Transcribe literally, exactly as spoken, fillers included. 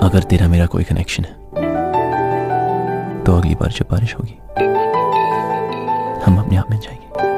अगर तेरा मेरा कोई कनेक्शन है तो अगली बार जब बारिश होगी हम अपने आप में जाएंगे।